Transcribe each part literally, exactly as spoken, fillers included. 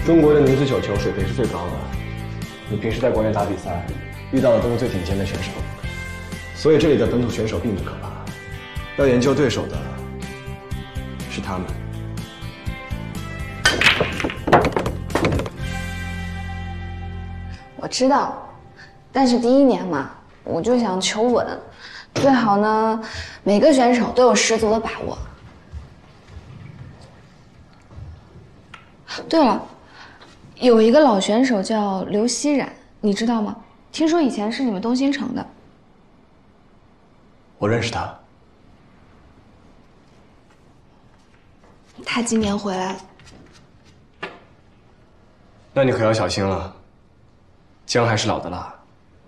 中国的女子球球水平是最高的，你平时在国外打比赛，遇到的都是最顶尖的选手，所以这里的本土选手并不可怕，要研究对手的是他们。 我知道，但是第一年嘛，我就想求稳，最好呢，每个选手都有十足的把握。对了，有一个老选手叫刘熙冉，你知道吗？听说以前是你们东新城的。 我认识他。 他今年回来了。 那你可要小心了，姜还是老的辣。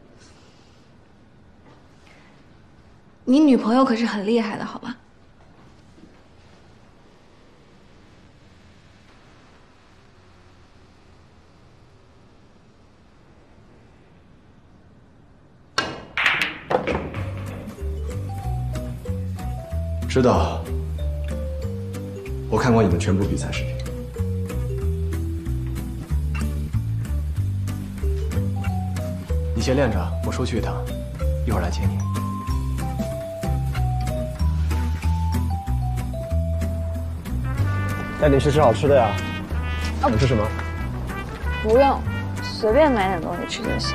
你女朋友可是很厉害的，好吗？ 知道，我看过你们全部比赛视频。你先练着，我出去一趟，一会儿来接你。带你去吃好吃的呀。想吃什么？ 不用，随便买点东西吃就行。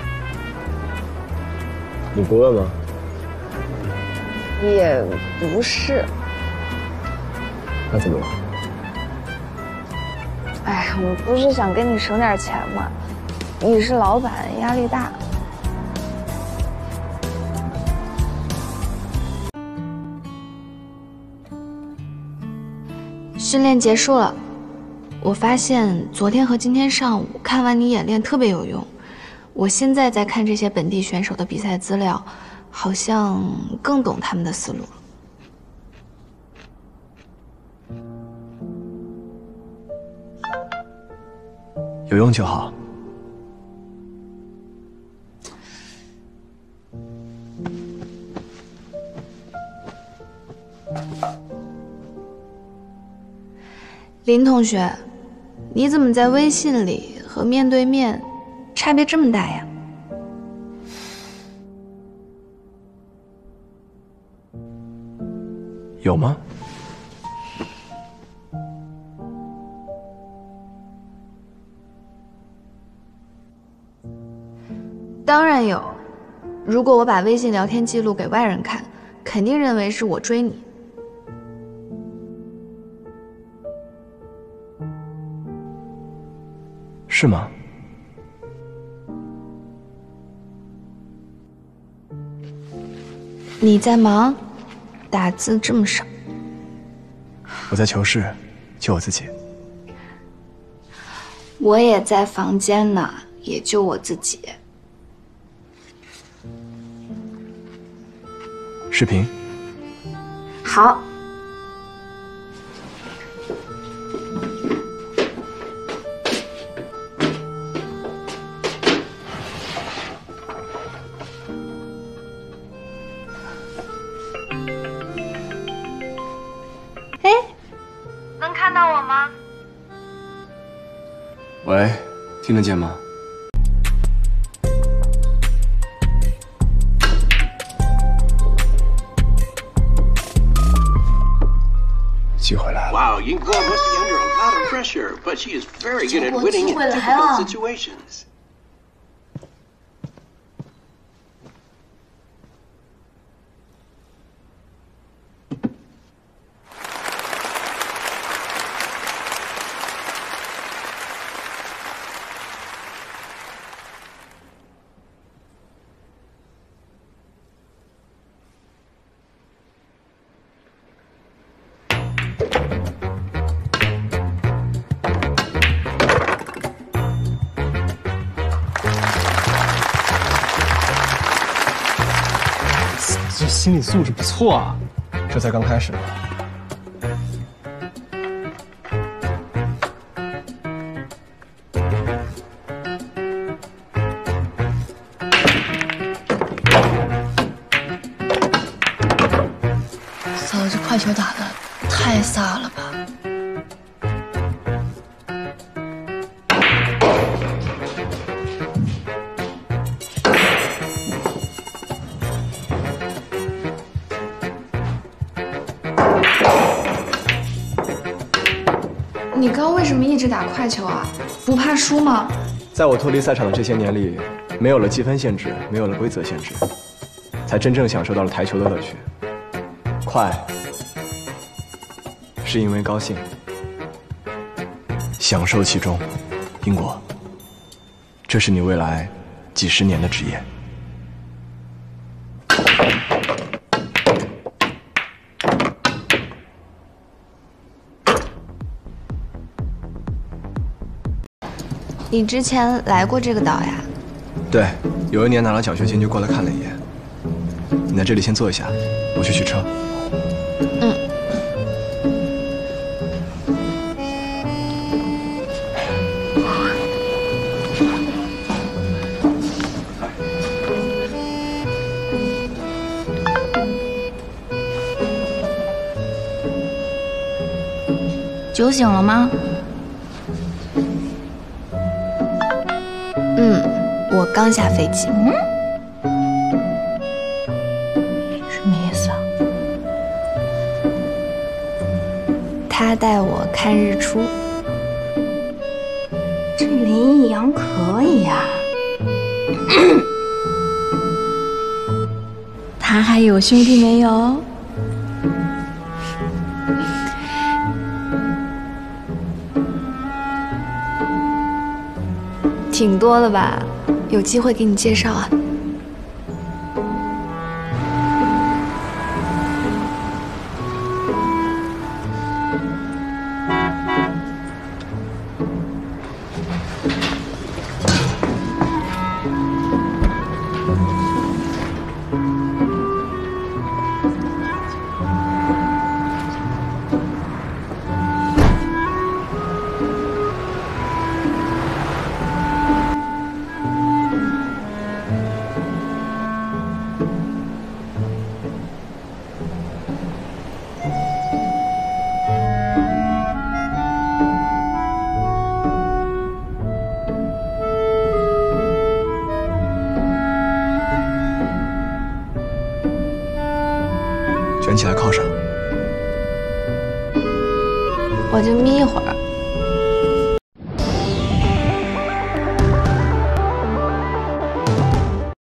你不饿吗？ 也不是。 那怎么了？ 哎，我不是想跟你省点钱吗？你是老板，压力大。训练结束了，我发现昨天和今天上午看完你演练特别有用。我现在在看这些本地选手的比赛资料，好像更懂他们的思路了。 有用就好。 林同学，你怎么在微信里和面对面差别这么大呀？ 有吗？ 当然有。如果我把微信聊天记录给外人看，肯定认为是我追你。 是吗？ 你在忙，打字这么少。 我在求是，救我自己。 我也在房间呢，也就我自己。 视频。 好。哎，能看到我吗？ 喂，听得见吗？机会来了。 Wow, Yin Guo must be under a lot of pressure, but she is very good at winning in difficult situations. 这心理素质不错啊，这才刚开始呢。 嫂子，这快球打的太飒了吧！ 你刚为什么一直打快球啊？不怕输吗？ 在我脱离赛场的这些年里，没有了积分限制，没有了规则限制，才真正享受到了台球的乐趣。快，是因为高兴，享受其中。英国，这是你未来几十年的职业。 你之前来过这个岛呀？ 对，有一年拿了奖学金就过来看了一眼。你在这里先坐一下，我去取车。 嗯。 酒醒了吗？ 嗯，我刚下飞机。 嗯，什么意思啊？ 他带我看日出。 这林逸阳可以呀、啊。他还有兄弟没有？ 挺多的吧，有机会给你介绍啊。 卷起来靠上， 我就眯一会儿。